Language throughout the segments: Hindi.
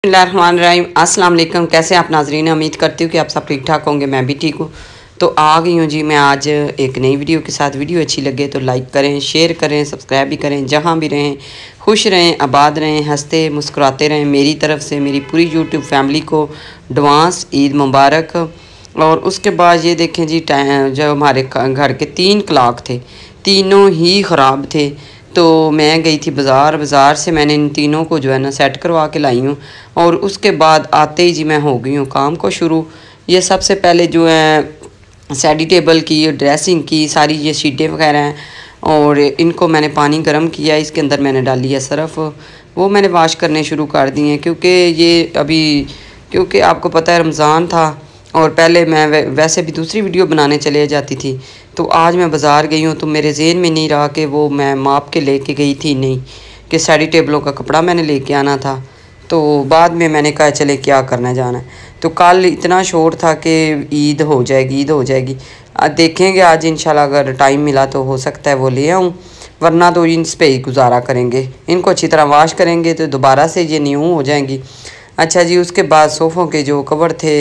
बिस्मिल्लाहिर्रहमानिर्रहीम। अस्सलाम वालेकुम। कैसे आप नाजरीन? उम्मीद करती हूँ कि आप सब ठीक ठाक होंगे। मैं भी ठीक हूँ। तो आ गई हूँ जी मैं आज एक नई वीडियो के साथ। वीडियो अच्छी लगे तो लाइक करें, शेयर करें, सब्सक्राइब भी करें। जहाँ भी रहें खुश रहें, आबाद रहें, हंसते मुस्कुराते रहें। मेरी तरफ से मेरी पूरी यूट्यूब फैमिली को एडवांस ईद मुबारक। और उसके बाद ये देखें जी, जो हमारे घर के 3 क्लॉक थे, तीनों ही ख़राब थे। तो मैं गई थी बाज़ार से मैंने इन तीनों को जो है ना सेट करवा के लाई हूँ। और उसके बाद आते ही जी मैं हो गई हूँ काम को शुरू। ये सबसे पहले जो है स्टडी टेबल की ड्रेसिंग की, सारी ये शीटें वगैरह हैं और इनको मैंने पानी गर्म किया, इसके अंदर मैंने डाली है सरफ़। वो मैंने वाश करने शुरू कर दिए हैं क्योंकि ये अभी, क्योंकि आपको पता है रमज़ान था और पहले मैं वैसे भी दूसरी वीडियो बनाने चले जाती थी। तो आज मैं बाज़ार गई हूँ तो मेरे जहन में नहीं रहा कि वो मैं माप के लेके गई थी, नहीं कि स्टडी टेबलों का कपड़ा मैंने लेके आना था। तो बाद में मैंने कहा चले क्या करना जाना है। तो कल इतना शोर था कि ईद हो जाएगी, ईद हो जाएगी। देखेंगे आज इंशाल्लाह अगर टाइम मिला तो हो सकता है वो ले आऊँ, वरना तो इन पे ही गुजारा करेंगे। इनको अच्छी तरह वाश करेंगे तो दोबारा से ये न्यू हो जाएंगी। अच्छा जी, उसके बाद सोफ़ों के जो कवर थे,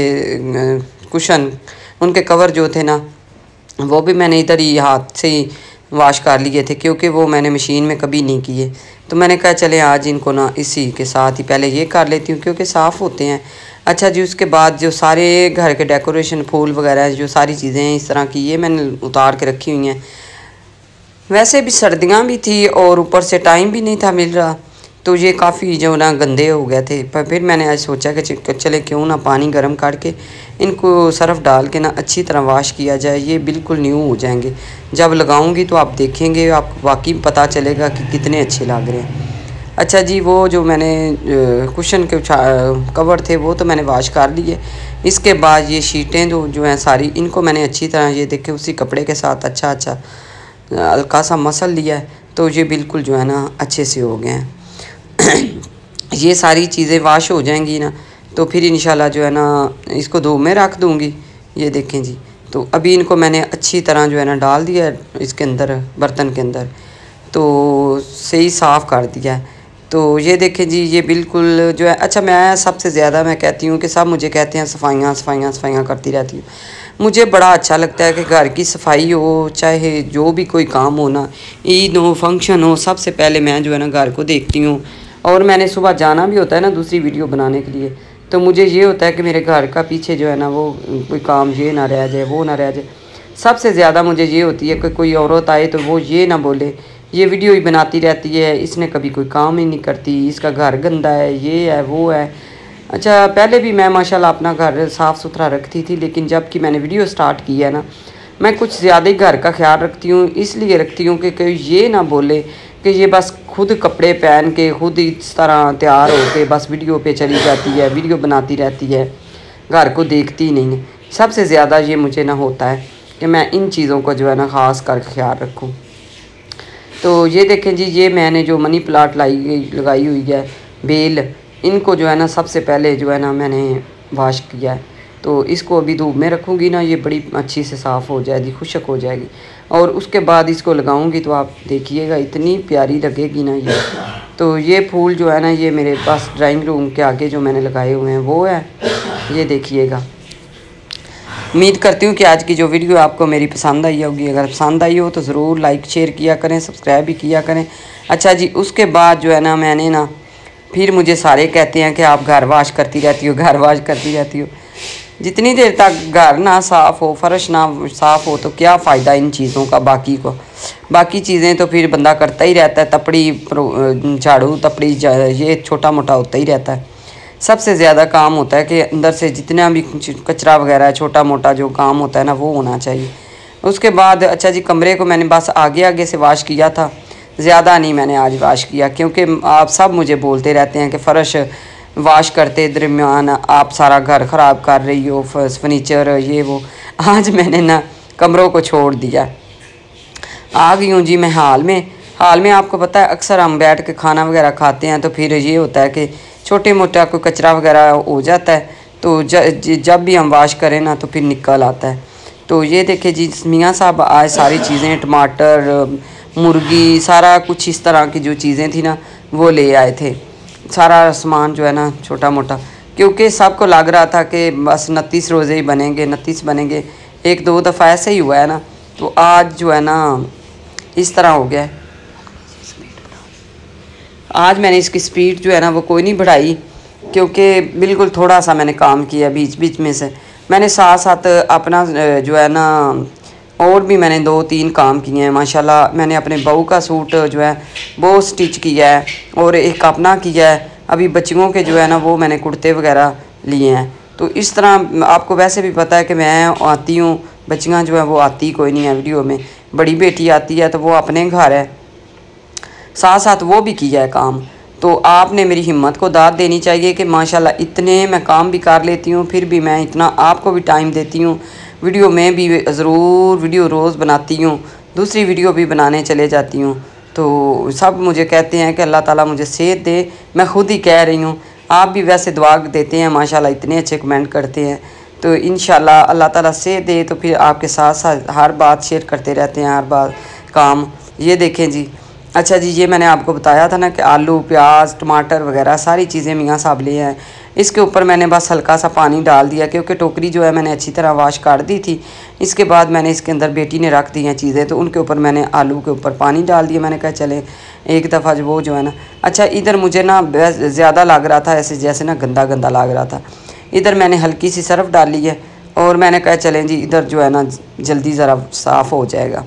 कुशन, उनके कवर जो थे ना, वो भी मैंने इधर ही हाथ से ही वाश कर लिए थे क्योंकि वो मैंने मशीन में कभी नहीं किए। तो मैंने कहा चले आज इनको ना इसी के साथ ही पहले ये कर लेती हूँ क्योंकि साफ़ होते हैं। अच्छा जी, उसके बाद जो सारे घर के डेकोरेशन, फूल वगैरह जो सारी चीज़ें हैं इस तरह की, ये मैंने उतार के रखी हुई हैं। वैसे भी सर्दियाँ भी थी और ऊपर से टाइम भी नहीं था मिल रहा, तो ये काफ़ी जो ना गंदे हो गए थे। पर फिर मैंने आज सोचा कि चले क्यों ना पानी गर्म करके इनको सरफ़ डाल के ना अच्छी तरह वाश किया जाए, ये बिल्कुल न्यू हो जाएंगे। जब लगाऊंगी तो आप देखेंगे, आपको वाकई पता चलेगा कि कितने अच्छे लग रहे हैं। अच्छा जी, वो जो मैंने कुशन के कवर थे वो तो मैंने वाश कर लिए। इसके बाद ये शीटें जो हैं सारी, इनको मैंने अच्छी तरह ये देखे उसी कपड़े के साथ अच्छा हल्का सा मसल लिया है, तो ये बिल्कुल जो है ना अच्छे से हो गए हैं। ये सारी चीज़ें वाश हो जाएंगी ना तो फिर इंशाल्लाह जो है ना इसको धूप में रख दूँगी। ये देखें जी, तो अभी इनको मैंने अच्छी तरह जो है ना डाल दिया है इसके अंदर, बर्तन के अंदर, तो सही साफ़ कर दिया है। तो ये देखें जी, ये बिल्कुल जो है। अच्छा, मैं सबसे ज़्यादा मैं कहती हूँ कि सब मुझे कहते हैं सफाइयाँ सफाइयाँ सफाइयाँ करती रहती हूँ। मुझे बड़ा अच्छा लगता है कि घर की सफाई हो, चाहे जो भी कोई काम हो ना, ईद हो, फंक्शन हो, सबसे पहले मैं जो है ना घर को देखती हूँ। और मैंने सुबह जाना भी होता है ना दूसरी वीडियो बनाने के लिए, तो मुझे ये होता है कि मेरे घर का पीछे जो है ना वो कोई काम ये ना रह जाए, वो ना रह जाए। सबसे ज़्यादा मुझे ये होती है कि कोई औरत आए तो वो ये ना बोले ये वीडियो ही बनाती रहती है, इसने कभी कोई काम ही नहीं करती, इसका घर गंदा है, ये है वो है। अच्छा, पहले भी मैं माशाल्लाह अपना घर साफ़ सुथरा रखती थी, लेकिन जब कि मैंने वीडियो स्टार्ट की है ना, मैं कुछ ज़्यादा ही घर का ख्याल रखती हूँ। इसलिए रखती हूँ कि कोई ये ना बोले कि ये बस खुद कपड़े पहन के खुद इस तरह तैयार होके बस वीडियो पे चली जाती है, वीडियो बनाती रहती है, घर को देखती ही नहीं है। सबसे ज़्यादा ये मुझे ना होता है कि मैं इन चीज़ों को जो है ना ख़ास कर ख्याल रखूँ। तो ये देखें जी, ये मैंने जो मनी प्लांट लगाई हुई है, बेल, इनको जो है ना सबसे पहले जो है ना मैंने वाश किया है। तो इसको अभी धूप में रखूँगी ना, ये बड़ी अच्छी से साफ़ हो जाएगी, खुशक हो जाएगी। और उसके बाद इसको लगाऊंगी तो आप देखिएगा इतनी प्यारी लगेगी ना ये। तो ये फूल जो है ना, ये मेरे पास ड्राइंग रूम के आगे जो मैंने लगाए हुए हैं वो है, ये देखिएगा। उम्मीद करती हूँ कि आज की जो वीडियो आपको मेरी पसंद आई होगी। अगर पसंद आई हो तो ज़रूर लाइक शेयर किया करें, सब्सक्राइब भी किया करें। अच्छा जी, उसके बाद जो है ना मैंने ना, फिर मुझे सारे कहते हैं कि आप घर वाश करती रहती हो, घर वाश करती रहती हो। जितनी देर तक घर ना साफ़ हो, फ़र्श ना साफ़ हो, तो क्या फ़ायदा इन चीज़ों का बाकी चीज़ें तो फिर बंदा करता ही रहता है, तपड़ी झाड़ू तपड़ी ये छोटा मोटा होता ही रहता है। सबसे ज़्यादा काम होता है कि अंदर से जितना भी कचरा वगैरह है, छोटा मोटा जो काम होता है ना, वो होना चाहिए। उसके बाद अच्छा जी, कमरे को मैंने बस आगे से वाश किया था, ज़्यादा नहीं मैंने आज वाश किया क्योंकि आप सब मुझे बोलते रहते हैं कि फ़र्श वाश करते दरमियान आप सारा घर ख़राब कर रही हो, फर्नीचर ये वो। आज मैंने ना कमरों को छोड़ दिया। आ गई हूँ जी मैं हाल में आपको पता है अक्सर हम बैठ के खाना वगैरह खाते हैं, तो फिर ये होता है कि छोटे मोटा कोई कचरा वगैरह हो जाता है, तो जब भी हम वाश करें ना तो फिर निकल आता है। तो ये देखिए जी, मियाँ साहब आज सारी चीज़ें, टमाटर, मुर्गी, सारा कुछ इस तरह की जो चीज़ें थी ना वो ले आए थे। सारा सामान जो है ना छोटा मोटा, क्योंकि सबको लग रहा था कि बस 29 रोज़े ही बनेंगे, 29 बनेंगे। एक दो दफ़ा ऐसे ही हुआ है ना, तो आज जो है ना इस तरह हो गया है। आज मैंने इसकी स्पीड जो है ना वो कोई नहीं बढ़ाई, क्योंकि बिल्कुल थोड़ा सा मैंने काम किया बीच बीच में से। मैंने साथ साथ अपना जो है ना और भी मैंने 2-3 काम किए हैं माशाल्लाह। मैंने अपने बहू का सूट जो है वो स्टिच किया है और एक अपना किया है। अभी बच्चियों के जो है ना वो मैंने कुर्ते वगैरह लिए हैं। तो इस तरह आपको वैसे भी पता है कि मैं आती हूँ, बच्चियाँ जो है वो आती कोई नहीं है वीडियो में। बड़ी बेटी आती है तो वो अपने घर है, साथ साथ वो भी किया है काम। तो आपने मेरी हिम्मत को दाद देनी चाहिए कि माशाल्लाह इतने मैं काम भी कर लेती हूँ, फिर भी मैं इतना आपको भी टाइम देती हूँ। वीडियो में भी ज़रूर वीडियो रोज़ बनाती हूँ, दूसरी वीडियो भी बनाने चले जाती हूँ। तो सब मुझे कहते हैं कि अल्लाह ताला मुझे सेहत दे, मैं ख़ुद ही कह रही हूँ। आप भी वैसे दुआ देते हैं माशाल्लाह, इतने अच्छे कमेंट करते हैं। तो इंशाल्लाह अल्लाह ताला सेहत दे तो फिर आपके साथ साथ हर बात शेयर करते रहते हैं, हर बात काम। ये देखें जी, अच्छा जी, ये मैंने आपको बताया था ना कि आलू प्याज टमाटर वगैरह सारी चीज़ें मियाँ साहब लिए हैं। इसके ऊपर मैंने बस हल्का सा पानी डाल दिया, क्योंकि टोकरी जो है मैंने अच्छी तरह वॉश कर दी थी। इसके बाद मैंने इसके अंदर बेटी ने रख दी हैं चीज़ें, तो उनके ऊपर मैंने आलू के ऊपर पानी डाल दिया। मैंने कहा चले एक दफ़ा जो वो जो है ना, अच्छा इधर मुझे ना ज़्यादा लग रहा था ऐसे, जैसे ना गंदा गंदा लग रहा था। इधर मैंने हल्की सी सर्फ डाली है और मैंने कहा चलें जी इधर जो है ना जल्दी ज़रा साफ़ हो जाएगा।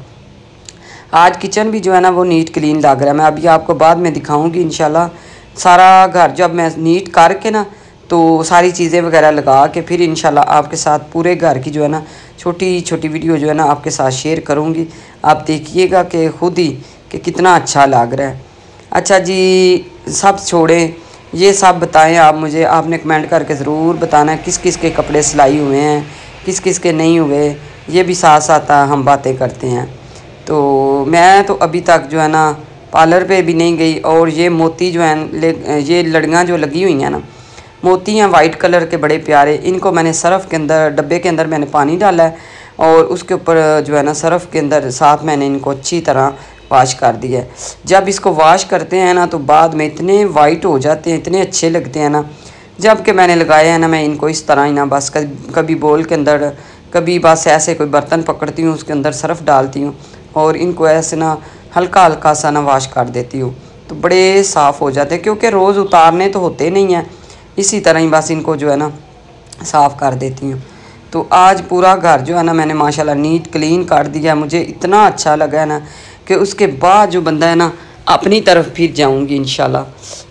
आज किचन भी जो है ना वो नीट क्लीन लग रहा है। मैं अभी आपको बाद में दिखाऊंगी इंशाल्लाह। सारा घर जब मैं नीट करके ना तो सारी चीज़ें वगैरह लगा के फिर इंशाल्लाह आपके साथ पूरे घर की जो है ना छोटी छोटी वीडियो जो है ना आपके साथ शेयर करूँगी। आप देखिएगा कि ख़ुद ही कि कितना अच्छा लग रहा है। अच्छा जी, सब छोड़ें, ये सब बताएं आप मुझे, आपने कमेंट करके ज़रूर बताना है किस किस के कपड़े सिलाई हुए हैं, किस किस के नहीं हुए। ये भी साथ साथ हम बातें करते हैं। तो मैं तो अभी तक जो है ना पार्लर पे भी नहीं गई। और ये मोती जो है ये लड़ियाँ जो लगी हुई हैं ना, मोती हैं वाइट कलर के बड़े प्यारे। इनको मैंने सर्फ़ के अंदर डब्बे के अंदर मैंने पानी डाला है और उसके ऊपर जो है ना सर्फ़ के अंदर साथ मैंने इनको अच्छी तरह वाश कर दिया है। जब इसको वाश करते हैं ना तो बाद में इतने वाइट हो जाते हैं, इतने अच्छे लगते हैं ना। जब कि मैंने लगाए हैं ना, मैं इनको इस तरह ही ना बस कभी बोल के अंदर, कभी बस ऐसे कोई बर्तन पकड़ती हूँ उसके अंदर सर्फ़ डालती हूँ और इनको ऐसे ना हल्का हल्का सा ना वाश कर देती हूँ, तो बड़े साफ़ हो जाते हैं। क्योंकि रोज़ उतारने तो होते नहीं हैं, इसी तरह ही बस इनको जो है ना साफ़ कर देती हूँ। तो आज पूरा घर जो है ना मैंने माशाल्लाह नीट क्लीन कर दिया। मुझे इतना अच्छा लगा है ना कि उसके बाद जो बंदा है ना अपनी तरफ फिर जाऊँगी इंशाल्लाह।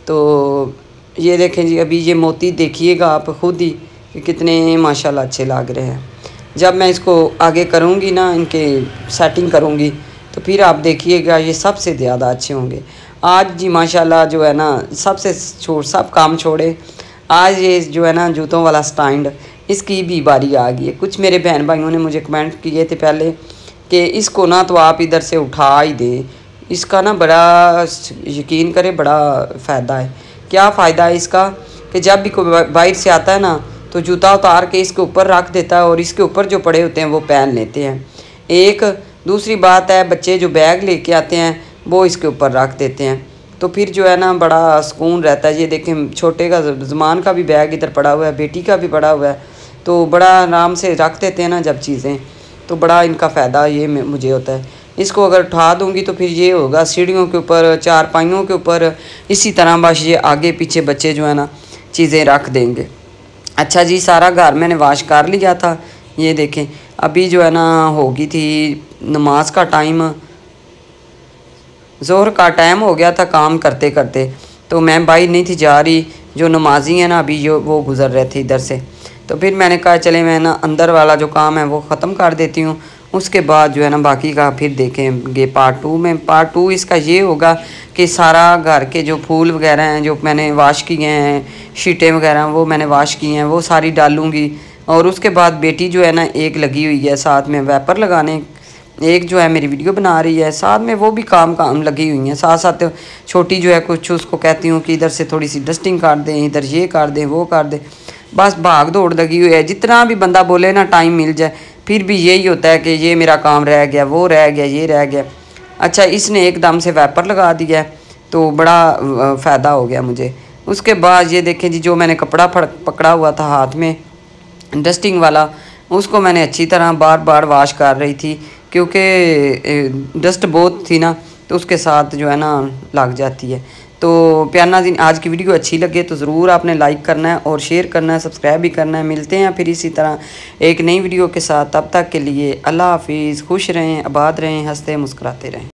तो ये देखें जी, अभी ये मोती देखिएगा आप ख़ुद ही कि कितने माशाल्लाह अच्छे लग रहे हैं। जब मैं इसको आगे करूँगी ना, इनके सेटिंग करूँगी, तो फिर आप देखिएगा ये सबसे ज़्यादा अच्छे होंगे। आज जी माशाल्लाह जो है ना सब काम छोड़े, आज ये जो है ना जूतों वाला स्टैंड, इसकी भी बारी आ गई है। कुछ मेरे बहन भाइयों ने मुझे कमेंट किए थे पहले कि इसको ना तो आप इधर से उठा ही दें, इसका ना बड़ा यकीन करें बड़ा फ़ायदा है। क्या फ़ायदा है इसका कि जब भी कोई बाहर से आता है ना तो जूता उतार के इसके ऊपर रख देता है और इसके ऊपर जो पड़े होते हैं वो पहन लेते हैं। एक दूसरी बात है, बच्चे जो बैग लेके आते हैं वो इसके ऊपर रख देते हैं, तो फिर जो है ना बड़ा सुकून रहता है। ये देखें छोटे का ज़मान का भी बैग इधर पड़ा हुआ है, बेटी का भी पड़ा हुआ है, तो बड़ा आराम से रख देते हैं ना जब चीज़ें, तो बड़ा इनका फ़ायदा ये मुझे होता है। इसको अगर उठा दूँगी तो फिर ये होगा सीढ़ियों के ऊपर, चारपाइयों के ऊपर, इसी तरह बस ये आगे पीछे बच्चे जो है ना चीज़ें रख देंगे। अच्छा जी, सारा घर मैंने वाश कर लिया था। ये देखें अभी जो है ना होगी थी नमाज का टाइम, ज़ोहर का टाइम हो गया था काम करते करते, तो मैं बाहर नहीं थी जा रही। जो नमाजी हैं ना अभी जो वो गुज़र रहे थे इधर से, तो फिर मैंने कहा चले मैं ना अंदर वाला जो काम है वो ख़त्म कर देती हूँ, उसके बाद जो है ना बाकी का फिर देखेंगे पार्ट 2 में। पार्ट 2 इसका ये होगा कि सारा घर के जो फूल वगैरह हैं जो मैंने वाश किए हैं, शीटें वगैरह वो मैंने वाश की हैं, वो सारी डालूँगी। और उसके बाद बेटी जो है ना एक लगी हुई है साथ में वैपर लगाने, एक जो है मेरी वीडियो बना रही है, साथ में वो भी काम लगी हुई हैं। साथ साथ छोटी जो है कुछ उसको कहती हूँ कि इधर से थोड़ी सी डस्टिंग कर दें, इधर ये कर दें वो कर दें, बस भाग दौड़ लगी हुई है। जितना भी बंदा बोले ना टाइम मिल जाए, फिर भी यही होता है कि ये मेरा काम रह गया, वो रह गया, ये रह गया। अच्छा, इसने एकदम से वैपर लगा दिया है तो बड़ा फ़ायदा हो गया मुझे। उसके बाद ये देखें जी, जो मैंने कपड़ा पकड़ा हुआ था हाथ में डस्टिंग वाला, उसको मैंने अच्छी तरह बार बार वॉश कर रही थी, क्योंकि डस्ट बहुत थी ना, तो उसके साथ जो है ना लग जाती है। तो प्यार नाज़रीन, आज की वीडियो अच्छी लगे तो ज़रूर आपने लाइक करना है और शेयर करना है, सब्सक्राइब भी करना है। मिलते हैं फिर इसी तरह एक नई वीडियो के साथ। तब तक के लिए अल्लाह हाफिज़। खुश रहें, आबाद रहें, हंसते मुस्कुराते रहें।